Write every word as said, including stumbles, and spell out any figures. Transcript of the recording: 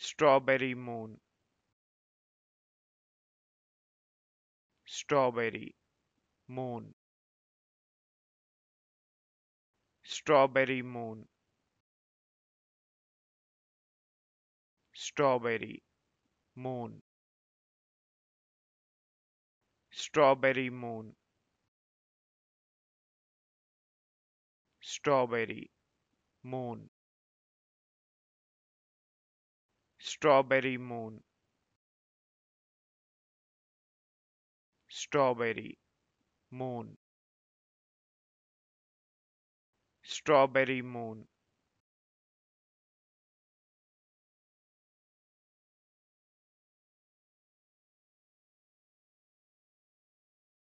strawberry moon, strawberry moon, strawberry moon, strawberry moon, strawberry moon, strawberry moon, strawberry moon, strawberry moon, strawberry moon,